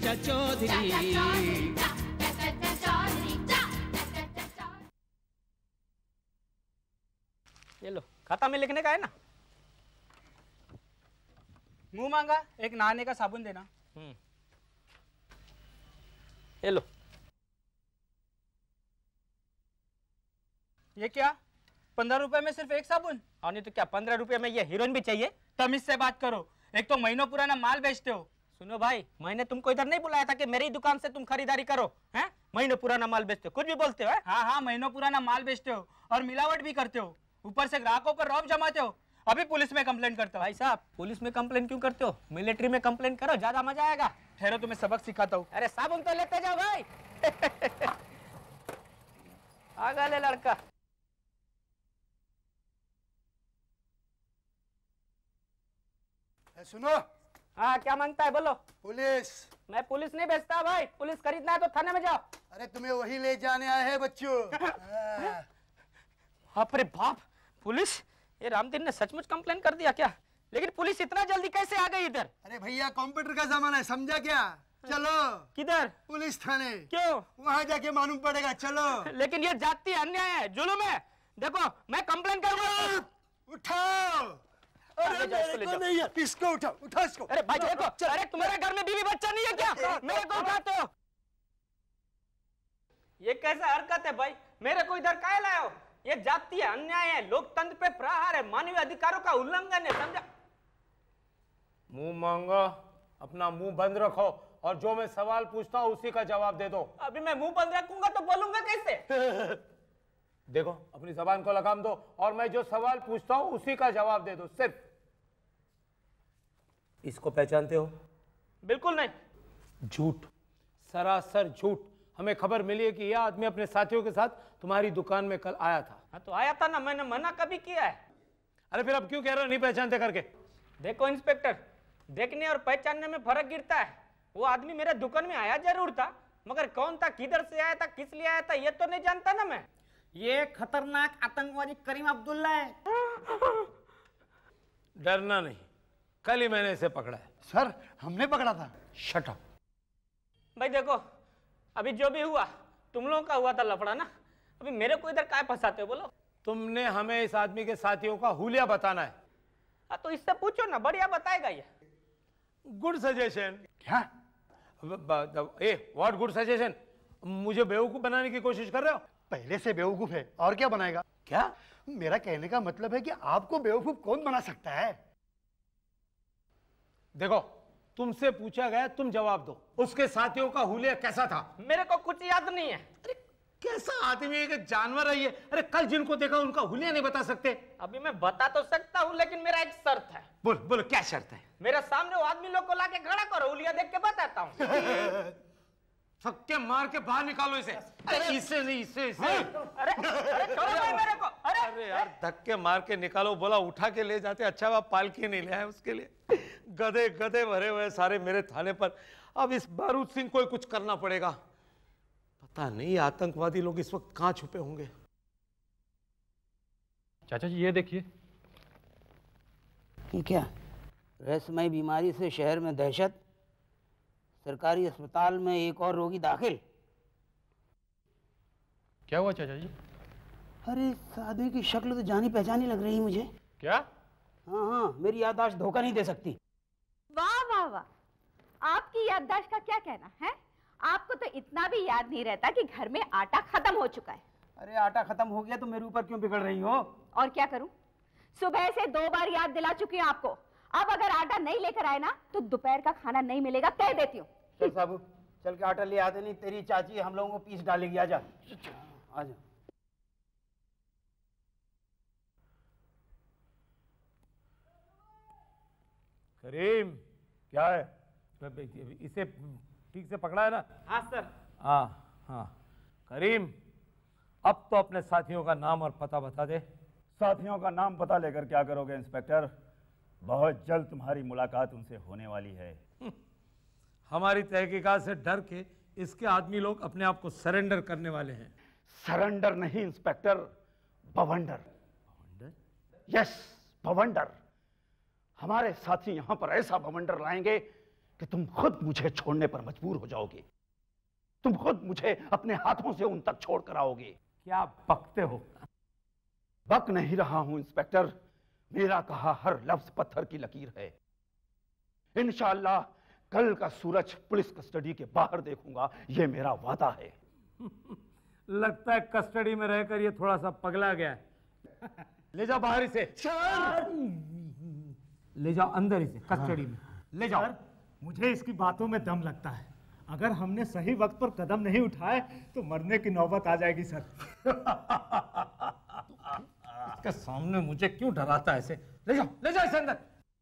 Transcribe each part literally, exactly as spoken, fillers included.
चाचा चौधरी। ये लो, खाता में लिखने का है ना। मुंह मांगा, एक नहाने का साबुन देना। ये लो। ये क्या, पंद्रह रुपए में सिर्फ एक साबुन? और नहीं तो क्या, पंद्रह रुपए में ये हीरोइन भी चाहिए? तमीज से बात करो, एक तो महीनों पुराना माल बेचते हो। सुनो भाई, मैंने तुमको इधर नहीं बुलाया था कि मेरी दुकान से तुम खरीदारी करो, हैं? महीनों पुराना माल बेचते हो, कुछ भी बोलते हो। है? हाँ हाँ, महीनों पुराना माल बेचते हो और मिलावट भी करते हो, ऊपर से ग्राहकों पर रौब जमाते हो। अभी पुलिस में कंप्लेंट करते हो। भाई साहब, पुलिस में कंप्लेंट क्यों करते हो? मिलिट्री में कंप्लेंट करो, ज्यादा मजा आएगा। ठहरो, तुम्हें सबक सिखाता हूँ। अरे साबुन तो लेते जाओ भाई। आगा ले लड़का। सुनो। हाँ, क्या मांगता है बोलो। पुलिस। मैं पुलिस नहीं बेचता भाई, पुलिस खरीदना है तो थाने में जाओ। अरे तुम्हें वही ले जाने आए हैं बच्चों। बाप रे बाप, पुलिस? ये रामदीन ने सचमुच कंप्लेन कर दिया क्या? लेकिन पुलिस इतना जल्दी कैसे आ गई इधर? अरे भैया, कंप्यूटर का जमाना है, समझा क्या? चलो। किधर? पुलिस थाने। क्यों? वहाँ जाके मालूम पड़ेगा, चलो। लेकिन ये जाति अन्याय है, जुल्म है। देखो, मैं कंप्लेन करूंगा। उठाओ। अरे मेरे को नहीं है, इसको उठाओ, उठा इसको। अरे भाई देखो, अरे तुम्हारे घर में बीवी बच्चा नहीं है क्या? मेरे को उठाते हो? ये कैसा हरकत है भाई? मेरे को इधर काहे लाए हो? ये जातीय अन्याय है, लोकतंत्र पे प्रहार है, मानवीय अधिकारों का उल्लंघन है, समझा? मुंह मांगा, अपना मुंह बंद रखो और जो मैं सवाल पूछता हूँ उसी का जवाब दे दो। अभी मैं मुंह बंद रखूंगा तो बोलूंगा कैसे? देखो, अपनी जबान को लगाम दो और मैं जो सवाल पूछता हूँ उसी का जवाब दे दो, सिर्फ। इसको पहचानते हो? बिल्कुल नहीं। झूठ, सरासर झूठ। हमें खबर मिली है कि यह आदमी अपने साथियों के साथ तुम्हारी दुकान में कल आया था। हाँ तो आया था ना, मैंने मना कभी किया है? अरे फिर अब क्यों कह रहे हो नहीं पहचानते करके? देखो इंस्पेक्टर, देखने और पहचानने में फर्क गिरता है। वो आदमी मेरे दुकान में आया जरूर था, मगर कौन था, किधर से आया था, किस लिए आया था, ये तो नहीं जानता ना मैं। ये खतरनाक आतंकवादी करीम अब्दुल्ला है। डरना नहीं, कल ही मैंने इसे पकड़ा है। सर, हमने पकड़ा था। Shut up. भाई देखो, अभी जो भी हुआ तुम लोगों का हुआ था लफड़ा ना, अभी मेरे को इधर काय फंसाते हो बोलो? तुमने हमें इस आदमी के साथियों का हुलिया बताना है। आ, तो इससे पूछो ना, बढ़िया बताएगा ये। Good suggestion. क्या? ए, व्हाट गुड सजेशन? मुझे बेवकूफ बनाने की कोशिश कर रहे हो? पहले से बेवकूफ है, और क्या बनाएगा? क्या? मेरा कहने का मतलब है कि आपको बेवकूफ कौन बना सकता है? देखो, तुमसे पूछा गया, तुम जवाब दो। उसके साथियों का हुलिया कैसा था? मेरे को कुछ याद नहीं है। अरे कैसा आदमी है कि जानवर है ये? अरे कल जिनको देखा उनका हुलिया नहीं बता सकते? अभी मैं बता तो सकता हूँ, लेकिन मेरा एक शर्त है। बोल बोलो, क्या शर्त है? मेरे सामने वो आदमी लोग को लाके खड़ा करो, हुलिया देख के बताता हूँ। सबके मार के बाहर निकालो इसे। अरे इसे नहीं, इसे इसे। अरे अरे छोड़ो भाई मेरे को। अरे अरे यार, धक्के मार के निकालो, बोला उठा के ले जाते। अच्छा वह पालकी नहीं ले आए उसके लिए। गधे गधे भरे हुए सारे मेरे थाने पर। अब इस बारूद सिंह को कुछ करना पड़ेगा। पता नहीं आतंकवादी लोग इस वक्त कहां छुपे होंगे। चाचा जी ये देखिए। ये क्या? रहस्यमय बीमारी से शहर में दहशत, सरकारी अस्पताल में एक और रोगी दाखिल। क्या हुआ चाचा जी? अरे इस आदमी की शक्ल तो जानी पहचानी लग रही है मुझे। क्या? हाँ हाँ, मेरी याददाश्त धोखा नहीं दे सकती। वाह वाह वाह, आपकी याददाश्त का क्या कहना है? आपको तो इतना भी याद नहीं रहता कि घर में आटा खत्म हो चुका है। अरे आटा खत्म हो गया तो मेरे ऊपर क्यों बिगड़ रही हो? और क्या करूं? सुबह से दो बार याद दिला चुकी हूं आपको। अब अगर आटा नहीं लेकर आए ना तो दोपहर का खाना नहीं मिलेगा, कह देती हूँ। चल साबू, चल के आटा ले आते, नहीं तेरी चाची हम लोगों को पीस डालेगी। आजा आजा। करीम, क्या है? इसे ठीक से पकड़ा है ना? हाँ सर। हाँ हाँ। करीम, अब तो अपने साथियों का नाम और पता बता दे। साथियों का नाम पता लेकर क्या करोगे इंस्पेक्टर? बहुत जल्द तुम्हारी मुलाकात उनसे होने वाली है। हमारी तहकीकात से डर के इसके आदमी लोग अपने आप को सरेंडर करने वाले हैं। सरेंडर नहीं इंस्पेक्टर, बवंडर। बवंडर? यस, बवंडर। हमारे साथी यहां पर ऐसा बवंडर लाएंगे कि तुम खुद मुझे छोड़ने पर मजबूर हो जाओगे। तुम खुद मुझे अपने हाथों से उन तक छोड़ कर आओगे। क्या बकते हो? बक नहीं रहा हूं इंस्पेक्टर, मेरा कहा हर लफ्ज पत्थर की लकीर है। इंशाअल्लाह कल का सूरज पुलिस कस्टडी के बाहर देखूंगा, यह मेरा वादा है। लगता है कस्टडी में रहकर ये थोड़ा सा पगला गया है। ले जाओ बाहर इसे। ले जाओ अंदर इसे कस्टडी में ले जाओ। मुझे इसकी बातों में दम लगता है। अगर हमने सही वक्त पर कदम नहीं उठाए तो मरने की नौबत आ जाएगी सर। इसके सामने मुझे क्यों डराता है ऐसे? ले जाओ ले जाओ इसे अंदर।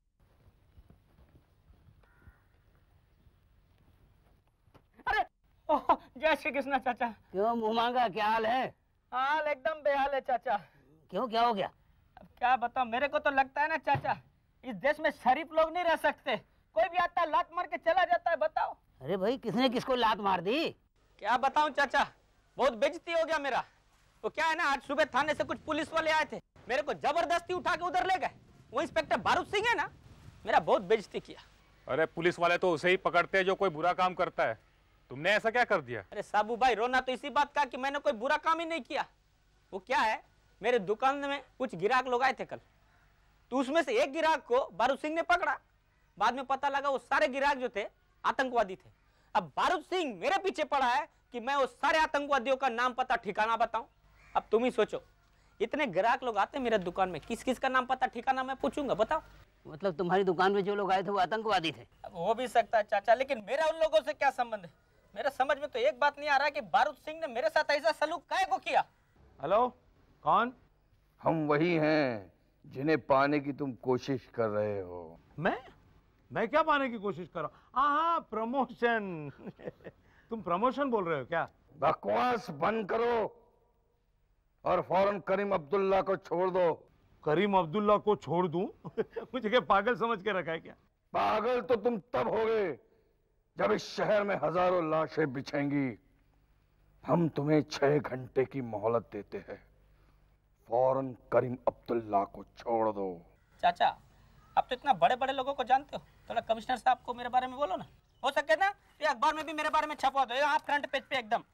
अरे ओह, जय श्री कृष्ण चाचा। क्यों मुंह मांगा, क्या हाल है? हाल एकदम बेहाल है चाचा। क्यों, क्या हो गया? अब क्या बताऊं, मेरे को तो लगता है ना चाचा, इस देश में शरीफ लोग नहीं रह सकते। कोई भी आता है लात मार के चला जाता है। बताओ। अरे भाई, किसने किसको लात मार दी? क्या बताऊं चाचा, बहुत बेइज्जती हो गया मेरा। वो क्या है ना, आज सुबह थाने से कुछ पुलिस वाले आए थे, मेरे को जबरदस्ती उठा के उधर ले गए। वो इंस्पेक्टर बारूद सिंह है ना, मेरा बहुत बेइज्जती किया। अरे पुलिस वाले तो उसे ही पकड़ते हैं जो कोई बुरा काम करता है। तुमने ऐसा क्या कर दिया? अरे साबू भाई, रोना तो इसी बात का कि मैंने कोई बुरा काम ही नहीं किया। वो क्या है, मेरे दुकान में कुछ गिराक लोग आए थे कल, तो उसमें से एक गिराक को बारूद सिंह ने पकड़ा। बाद में पता लगा वो सारे गिराक जो थे आतंकवादी थे। अब बारूद सिंह मेरे पीछे पड़ा है कि मैं वो सारे आतंकवादियों का नाम पता ठिकाना बताऊं। अब तुम ही सोचो, इतने ग्राहक लोग आते हैं मेरे दुकान में, किस किस का नाम पता ठिकाना मैं पूछूंगा? बताओ। मतलब तुम्हारी दुकान में जो लोग आए थे वो आतंकवादी थे? अब हो भी सकता है चाचा, लेकिन मेरा उन लोगों से क्या संबंध है? मेरे समझ में तो एक बात नहीं आ रहा है कि बारूद सिंह ने मेरे साथ ऐसा सलूक काहे को किया। हेलो, कौन? हम वही हैं जिन्हें पाने की तुम कोशिश कर रहे हो। मैं मैं क्या पाने की कोशिश कर रहा हूँ? हाँ हाँ, प्रमोशन। तुम प्रमोशन बोल रहे हो क्या? बकवास बंद करो और फौरन करीम अब्दुल्ला को छोड़ दो। करीम अब्दुल्ला को छोड़ दूं? मुझे क्या पागल समझ के रखा है क्या? पागल तो तुम तब होगे जब इस शहर में हजारों लाशें बिछेंगी। हम तुम्हें छह घंटे की मोहलत देते हैं, फौरन करीम अब्दुल्ला को छोड़ दो। चाचा, आप तो इतना बड़े बड़े लोगों को जानते हो, थोड़ा कमिश्नर साहब को मेरे बारे में बोलो ना। हो सके ना ये अखबार में भी मेरे बारे में छपवा दो, यहाँ फ्रंट पेज पे एकदम।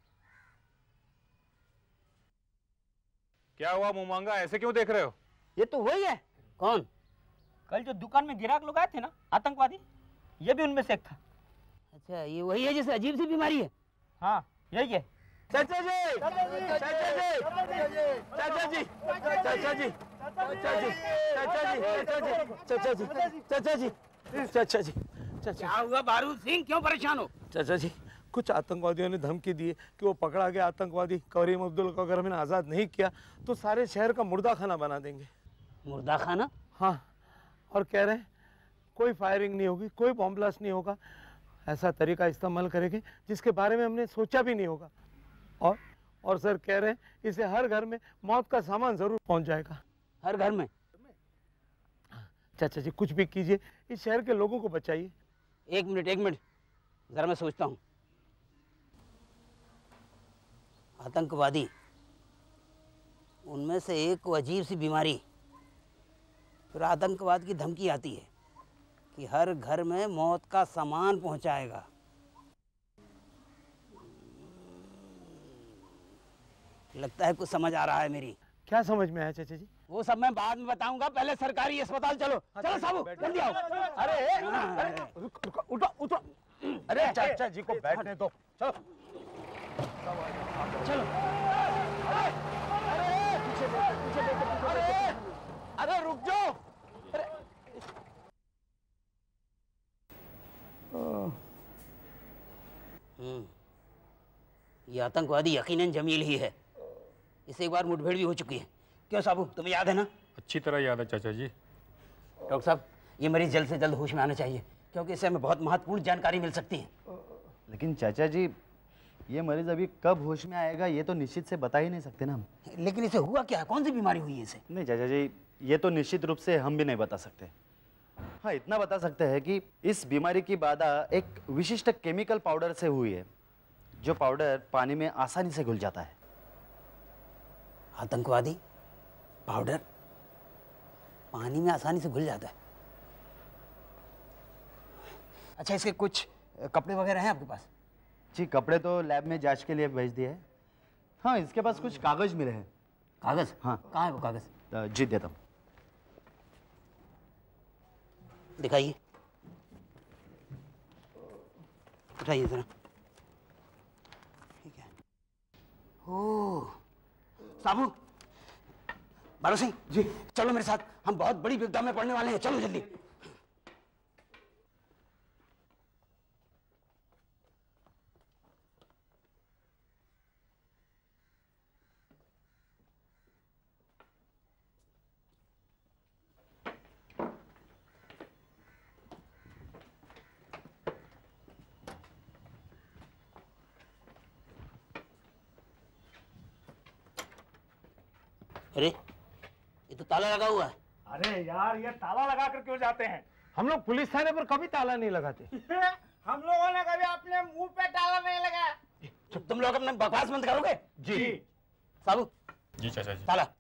क्या हुआ मुंह मांगा, ऐसे क्यों देख रहे हो? ये तो वही है। कौन? कल जो दुकान में गिराक लोग आए थे ना आतंकवादी, ये भी उनमें से एक था। अच्छा, ये वही है जिसे अजीब सी बीमारी है? हाँ यही है। चाचा जी, चाचा जी, चाचा जी, चाचा जी, चाचा जी, चाचा जी, चाचा जी, चाचा जी, चाचा जी, चाचा। क्या हुआ बारूद सिंह, क्यों परेशान हो? चाचा जी, कुछ आतंकवादियों ने धमकी दी है कि वो पकड़ा गया आतंकवादी करीम अब्दुल्ला को अगर हमने आज़ाद नहीं किया तो सारे शहर का मुर्दा खाना बना देंगे। मुर्दा खाना? हाँ, और कह रहे हैं कोई फायरिंग नहीं होगी, कोई बॉम्ब ब्लास्ट नहीं होगा, ऐसा तरीका इस्तेमाल करेंगे जिसके बारे में हमने सोचा भी नहीं होगा। और और सर कह रहे हैं इसे हर घर में मौत का सामान जरूर पहुंच जाएगा। हर घर में? चाचा जी, कुछ भी कीजिए, इस शहर के लोगों को बचाइए। एक मिनट एक मिनट, जरा मैं सोचता हूँ। आतंकवादी, उनमें से एक को अजीब सी बीमारी, फिर आतंकवाद की धमकी आती है कि हर घर में मौत का सामान पहुंचाएगा। लगता है कुछ समझ आ रहा है मेरी। क्या समझ में आया चाचा जी? वो सब मैं बाद में बताऊंगा, पहले सरकारी अस्पताल चलो। चलो साबू, जल्दी आओ। अरे अरे उठो उठो। अरे चाचा जी को बैठने दो। चलो चलो। अरे पीछे पीछे अरे अरे रुक जाओ। हम्म, ये आतंकवादी यकीनन जमील ही है। इसे एक बार मुठभेड़ भी हो चुकी है। क्यों साबू, तुम्हें याद है ना? अच्छी तरह याद है चाचा जी। डॉक्टर साहब, ये मरीज जल्द से जल्द होश में आना चाहिए, क्योंकि इससे हमें बहुत महत्वपूर्ण जानकारी मिल सकती है। लेकिन चाचा जी, ये मरीज अभी कब होश में आएगा ये तो निश्चित से बता ही नहीं सकते ना हम। लेकिन इसे हुआ क्या है, कौन सी बीमारी हुई है इसे? नहीं चाचा जी, ये तो निश्चित रूप से हम भी नहीं बता सकते। हाँ, इतना बता सकते हैं कि इस बीमारी की बाधा एक विशिष्ट केमिकल पाउडर से हुई है, जो पाउडर पानी में आसानी से घुल जाता है। आतंकवादी पाउडर पानी में आसानी से घुल जाता है? अच्छा, इसके कुछ कपड़े वगैरह हैं आपके पास? जी, कपड़े तो लैब में जांच के लिए भेज दिए हैं। हाँ, इसके पास कुछ कागज मिले हैं। कागज? हाँ। कहाँ है वो कागज? अ, जी देता हूँ। दिखाइए, उठाइए जरा। ठीक है। ओह साबू, बालू सिंह जी, चलो मेरे साथ, हम बहुत बड़ी विपदा में पड़ने वाले हैं, चलो जल्दी। अरे ये तो ताला लगा हुआ है। अरे यार, ये ताला लगा कर क्यों जाते हैं? हम लोग पुलिस थाने पर कभी ताला नहीं लगाते। हम लोगों ने कभी अपने मुंह पे ताला नहीं लगाया। चुप, तुम लोग अपने बकवास बंद करोगे? जी। साबू जी चाचा जी। ताला।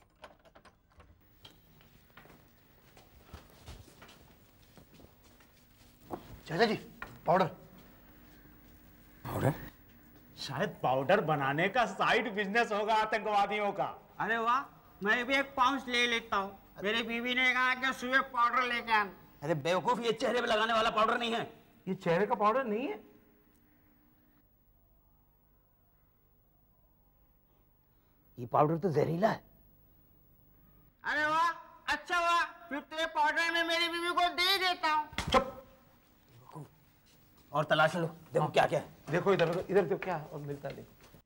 चाचा जी, पाउडर। पाउडर? शायद पाउडर बनाने का साइड बिजनेस होगा आतंकवादियों का। अरे वाह, मैं भी एक पाउच ले लेता हूँ। मेरी बीवी ने कहा कि सुबह पाउडर लेके आना। अरे बेवकूफ, ये चेहरे पे लगाने वाला पाउडर नहीं है। ये चेहरे का पाउडर नहीं है। ये पाउडर तो जहरीला है। अरे वाह, अच्छा वाह, फिर तेरे पाउडर में मेरी बीवी को दे देता हूँ। चुप, और तलाश लो, देखो क्या क्या है। देखो इधर, इधर तो क्या है और मिलता है, देखो।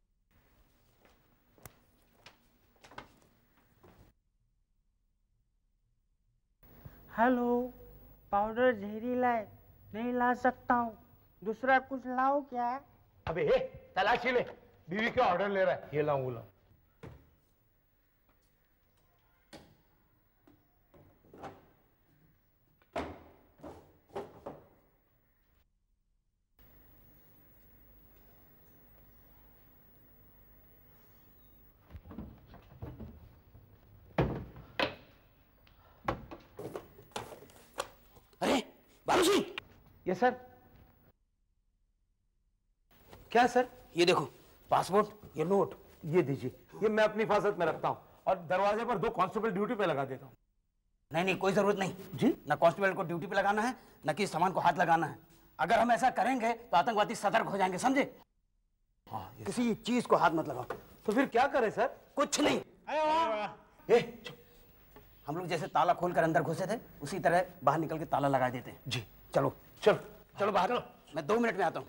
हेलो, पाउडर जहरीला है, नहीं ला सकता हूँ। दूसरा कुछ लाओ क्या? अबे हे, तलाशी ले, बीवी का ऑर्डर ले रहा है। ये लाऊं, वो लाऊं। अरे बालू सिंह! ये सर, क्या सर? ये देखो, पासपोर्ट, ये नोट। ये दीजिए, ये मैं अपनी हिफाजत में रखता हूँ और दरवाजे पर दो कांस्टेबल ड्यूटी पे लगा देता हूँ। नहीं नहीं, कोई जरूरत नहीं जी। ना कांस्टेबल को ड्यूटी पे लगाना है, ना किसी सामान को हाथ लगाना है। अगर हम ऐसा करेंगे तो आतंकवादी सतर्क हो जाएंगे, समझे? हाँ, किसी चीज को हाथ मत लगाओ। तो फिर क्या करें सर? कुछ नहीं। ए, चुप। हम लोग जैसे ताला खोलकर अंदर घुसे थे, उसी तरह बाहर निकल के ताला लगा देते हैं। जी। चलो चलो चलो बाहर, चलो। मैं दो मिनट में आता हूँ।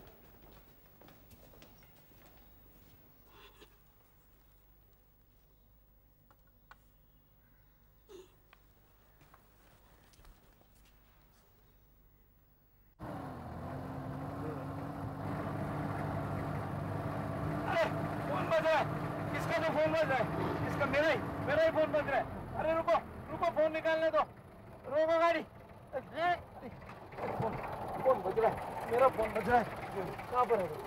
फोन बज रहा है। किसका तो फोन बज रहा है? इसका, मेरा ही मेरा ही फोन बज रहा है। अरे रुको रुको, फोन निकालने दो, रोको गाड़ी। अरे, फोन फोन बज रहा है, मेरा फोन बज रहा है। कहाँ पर है?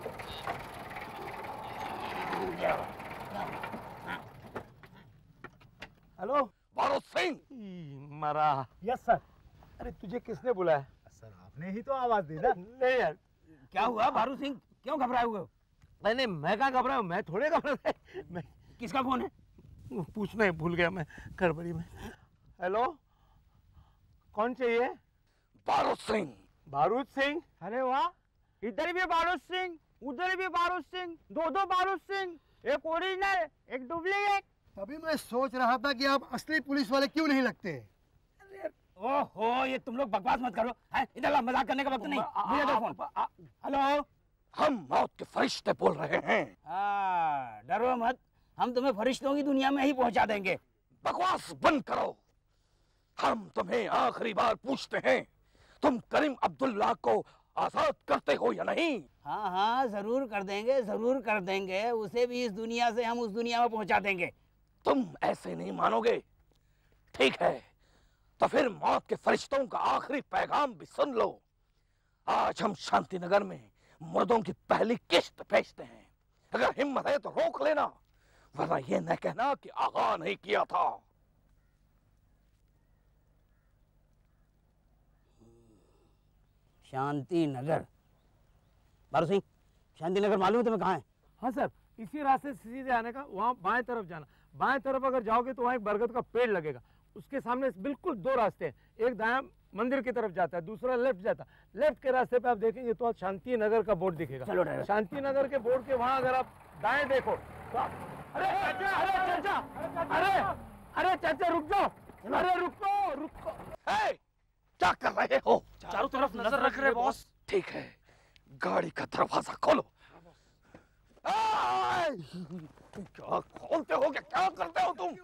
हेलो बारूद सिंह। मरा। Yes sir. अरे तुझे किसने बुलाया? सर आपने ही तो आवाज दी ना। नहीं यार, क्या हुआ बारू सिंह, क्यों घबराए हुए हो? नहीं नहीं, मैं कहाँ घबरा हूँ, मैं थोड़े घबरा। मैं किसका फोन है? पूछना ही भूल गया मैं गड़बड़ी में। हेलो, कौन चाहिए? बारूद सिंह। बारूद सिंह? अरे वाह, इधर भी बारूद सिंह, उधर भी बारूद सिंह, दो दो बारूद सिंह, एक ओरिजिनल, एक डुप्लीकेट। तभी मैं सोच रहा था कि आप असली पुलिस वाले क्यों नहीं लगते। ओहो, ये तुम लोग बकवास मत करो, है? इधर ला, मजाक करने का वक्त नहीं। मुझे दो फोन। हेलो, हम मौत के फरिश्ते बोल रहे हैं। हाँ, डरो मत, हम तुम्हें फरिश्तों की दुनिया में ही पहुंचा देंगे। बकवास बंद करो। हम तुम्हें आखिरी बार पूछते हैं, तुम करीम अब्दुल्ला को आजाद करते हो या नहीं? हाँ हाँ, जरूर कर देंगे, जरूर कर देंगे। उसे भी इस दुनिया से हम उस दुनिया में पहुंचा देंगे। तुम ऐसे नहीं मानोगे। ठीक है, तो फिर मौत के फरिश्तों का आखिरी पैगाम भी सुन लो। आज हम शांतिनगर में मुर्दों की पहली किश्त भेजते हैं। अगर हिम्मत है तो रोक लेना, वरना ये न कहना कि आगाह नहीं किया था। शांति नगर। बारू सिंह, शांति नगर मालूम है तुम्हें कहाँ है? हाँ सर, इसी रास्ते से सीधे आने का, वहाँ बाएं तरफ जाना। बाएं तरफ अगर जाओगे तो वहाँ एक बरगद का पेड़ लगेगा, उसके सामने बिल्कुल दो रास्ते हैं, एक दायां मंदिर की तरफ जाता है, दूसरा लेफ्ट जाता है। लेफ्ट के रास्ते पे आप देखेंगे तो शांति नगर का बोर्ड दिखेगा। चलो ड्राइवर। शांति नगर के बोर्ड के वहाँ अगर आप दाएं देखो तो आप... अरे चाचा, अरे चाचा, अरे अरे चाचा रुक जाओ, अरे रुको रुको। हे, क्या कर रहे हो? चारों तरफ नजर रख रहे बॉस। ठीक है, गाड़ी का दरवाजा खोलो। क्या खोलते हो, क्या क्या करते हो तुम?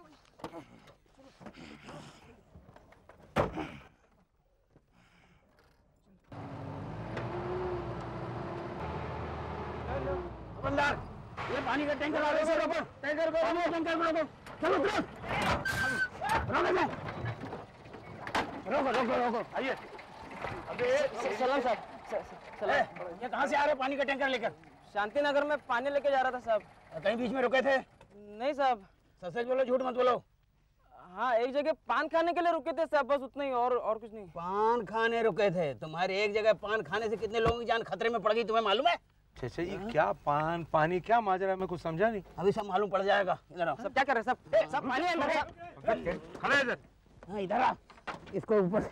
दुकानदार, ये पानी का टैंकर आ रहा है, रोको टैंकर को, पानी का टैंकर को रोको। चलो तुरंत रोको मैं रोको रोको रोको आइए। अबे सलाम साहब, सलाम। ये कहाँ से आ रहे हो पानी का टैंकर लेकर? शांति नगर में पानी लेके जा रहा था साहब। कहीं बीच में रुके थे? नहीं साहब। सच सच बोलो, झूठ मत बोलो। हाँ, एक जगह पान खाने के लिए रुके थे साहब, बस उतना ही, और और कुछ नहीं। पान खाने रुके थे? तुम्हारे एक जगह पान खाने से कितने लोगों की जान खतरे में पड़ गई, तुम्हें मालूम है? चाचा जी, क्या पान पानी क्या माजरा है, मैं कुछ समझा नहीं। अभी सब मालूम पड़ जाएगा। इधर आओ। सब क्या कर रहे हैं सब? सब पानी अंदर है। खड़ा इधर। हाँ इधर आ, इसको ऊपर।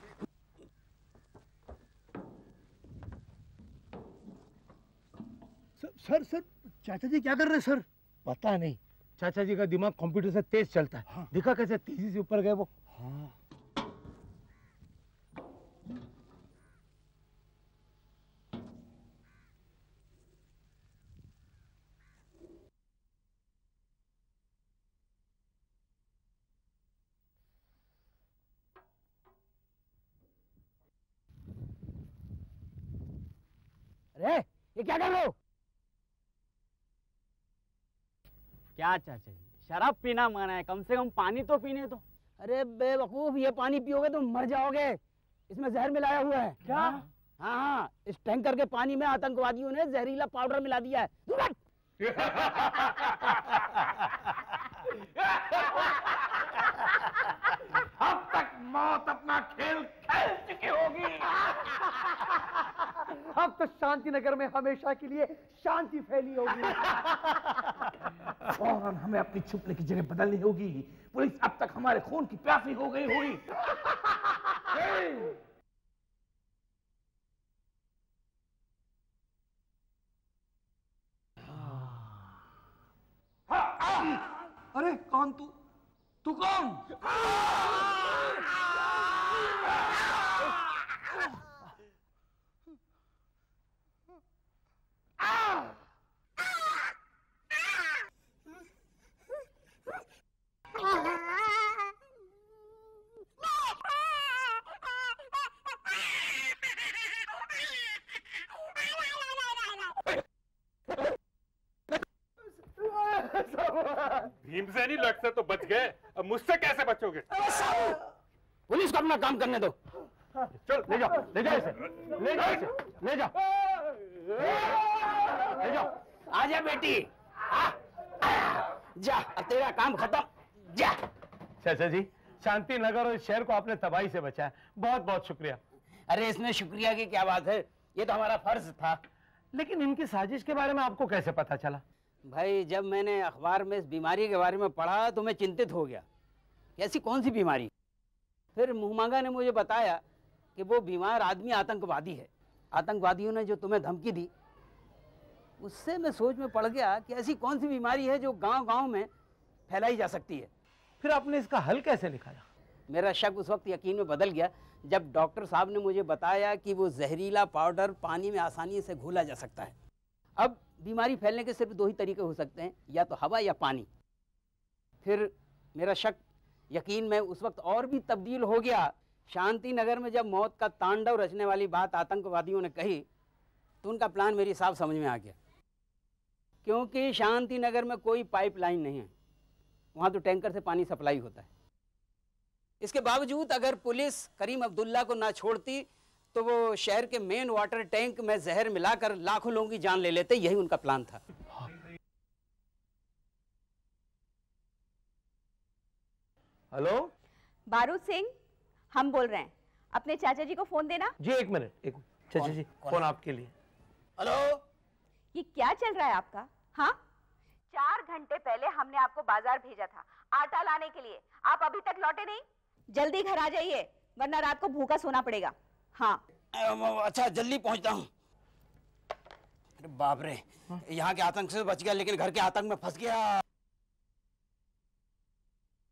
सर सर चाचा जी क्या कर रहे हैं सर? पता नहीं, चाचा जी का दिमाग कंप्यूटर से तेज चलता है। हाँ। दिखा कैसे तेजी से ऊपर गए वो। हाँ। अरे ये क्या कर रहे हो? क्या चाचा जी, शराब पीना मना है, कम से कम पानी तो पीने दो। अरे बेवकूफ, ये पानी पियोगे तो मर जाओगे, इसमें जहर मिलाया हुआ है। क्या? हाँ हाँ, इस टैंकर के पानी में आतंकवादियों ने जहरीला पाउडर मिला दिया है। अब तक मौत अपना खेल खेल चुकी होगी। अब तो शांति नगर में हमेशा के लिए शांति फैली होगी। फौरन हमें अपनी छुपने की जगह बदलनी होगी। पुलिस अब तक हमारे खून की प्यासी हो गई होगी। अरे कौन तू? तू कौन? भीमसेनी लट से तो बच गए, अब मुझसे कैसे बचोगे? पुलिस को अपना काम करने दो। चल ले जाओ, ले जाओ इसे, ले जाओ इसे, ले जाओ, ले जाओ। आजा बेटी, आ, आ, जा, अब तेरा काम खत्म, जा। चाचा जी, शांति नगर और शहर को आपने तबाही से बचाया, बहुत बहुत शुक्रिया। अरे इसमें शुक्रिया की क्या बात है, ये तो हमारा फर्ज था। लेकिन इनकी साजिश के बारे में आपको कैसे पता चला? भाई जब मैंने अखबार में इस बीमारी के बारे में पढ़ा तो मैं चिंतित हो गया, ऐसी कौन सी बीमारी। फिर मुहमांगा ने मुझे बताया कि वो बीमार आदमी आतंकवादी है। आतंकवादियों ने जो तुम्हें धमकी दी, उससे मैं सोच में पड़ गया कि ऐसी कौन सी बीमारी है जो गांव-गांव में फैलाई जा सकती है। फिर आपने इसका हल कैसे निकाला? मेरा शक उस वक्त यकीन में बदल गया जब डॉक्टर साहब ने मुझे बताया कि वो जहरीला पाउडर पानी में आसानी से घोला जा सकता है। अब बीमारी फैलने के सिर्फ दो ही तरीके हो सकते हैं, या तो हवा या पानी। फिर मेरा शक यकीन में उस वक्त और भी तब्दील हो गया। शांति नगर में जब मौत का तांडव रचने वाली बात आतंकवादियों ने कही तो उनका प्लान मेरी साफ समझ में आ गया। क्योंकि शांति नगर में कोई पाइपलाइन नहीं है, वहाँ तो टैंकर से पानी सप्लाई होता है। इसके बावजूद अगर पुलिस करीम अब्दुल्ला को ना छोड़ती तो वो शहर के मेन वाटर टैंक में जहर मिलाकर लाखों लोगों की जान ले लेते। यही उनका प्लान था। हेलो बारूद सिंह, हम बोल रहे हैं, अपने चाचा जी को फोन देना। जी एक मिनट, एक चाची जी फोन आपके लिए। हेलो, ये क्या चल रहा है आपका? हाँ, चार घंटे पहले हमने आपको बाजार भेजा था आटा लाने के लिए, आप अभी तक लौटे नहीं। जल्दी घर आ जाइए वरना रात को भूखा सोना पड़ेगा। हाँ अच्छा जल्दी पहुंचता हूँ। अरे बाप रे, यहाँ के आतंक से बच गया लेकिन घर के आतंक में फंस गया।